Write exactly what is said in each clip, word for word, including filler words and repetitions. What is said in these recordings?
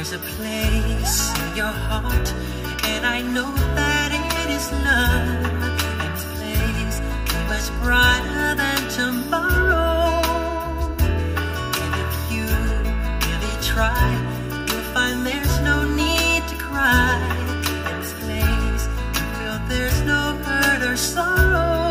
There's a place in your heart, and I know that it is love. And this place is much brighter than tomorrow. And if you really try, you'll find there's no need to cry. In this place, you feel there's no hurt or sorrow.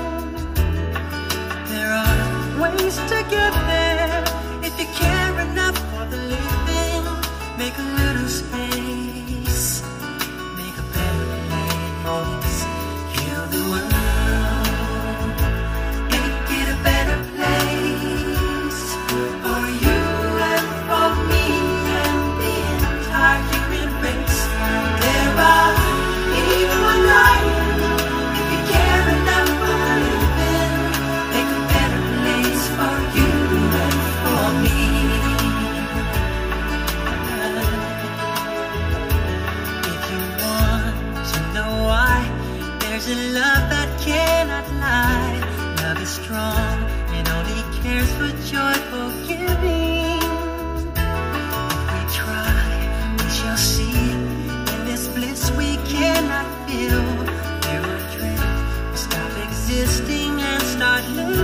There are ways to get there if you care enough for the living. Make a little space, make a better place. Heal the world, make it a better place for you and for me and the entire human race. There are even one life if you care enough for the living. Make a better place for you and for me. There's a love that cannot lie. Love is strong and only cares for joyful giving. If we try, we shall see. In this bliss we cannot feel. There will drift, stop existing and start living.